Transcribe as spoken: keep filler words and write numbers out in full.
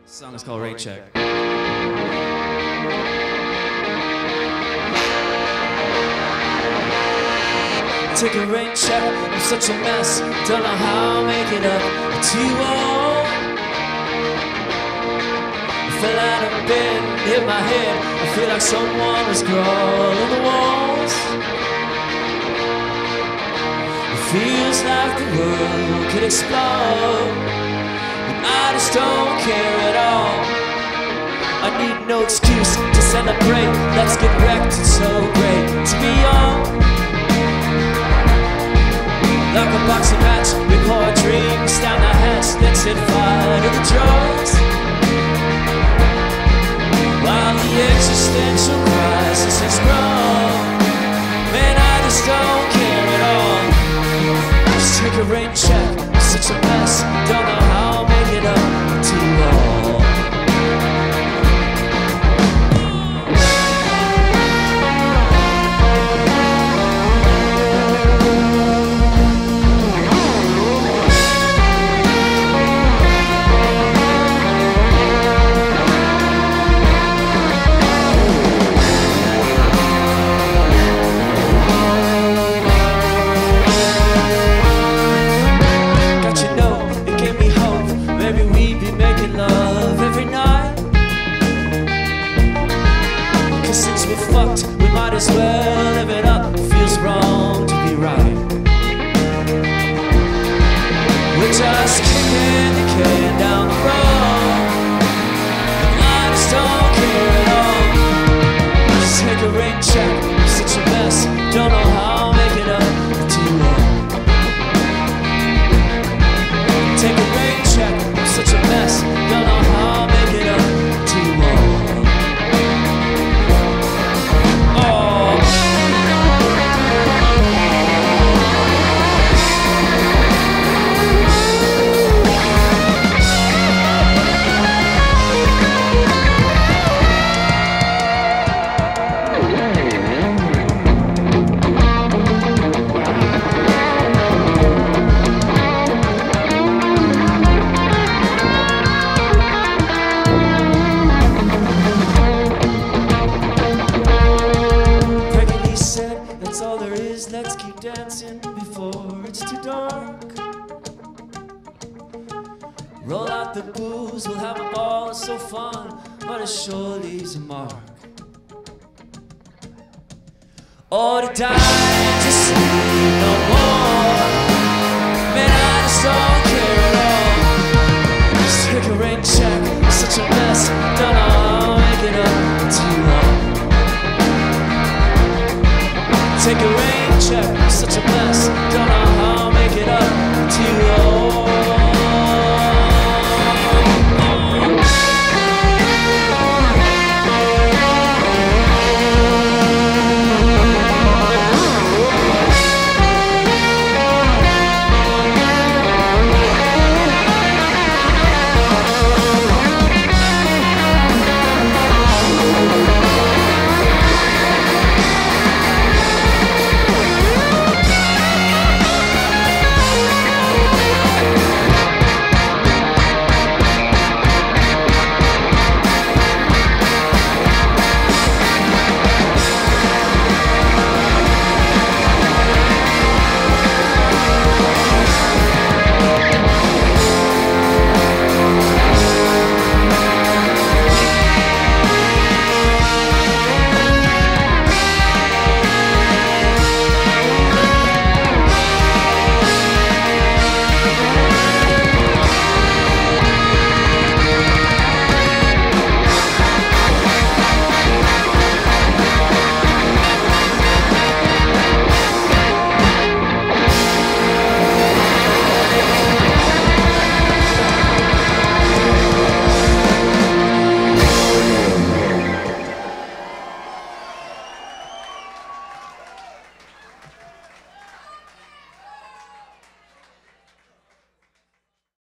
This song is called Rain Check. Take a rain check, I'm such a mess. Don't know how I'll make it up to you all. I fell out of bed, hit my head. I feel like someone was crawling the walls. It feels like the world could explode, and I just don't care at all. I need no excuse to celebrate. Let's get wrecked, it's so great to be young. Like a boxing match, we pour drinks down the hatch, then set fire to the drugs. While the existential crisis has grown, man, I just don't care at all. Just take a rain check, I'm such a mess. Don't know how I'll make it up to you all. We might as well live it up. It feels wrong to be right. We're just kicking the can down the road, and I just don't care at all. Just take a rain check, I'm such a mess. Don't know how I'll make it up to you all. Take a rain check, I'm such a mess. Don't know how I'll make it up to you all. Let's keep dancing before it's too dark. Roll out the booze, we'll have a ball, it's so fun, but it sure leaves a mark. Or to die, just sleep no more. Man, I just don't care at all. Just take a rain check, it's such a mess, don't know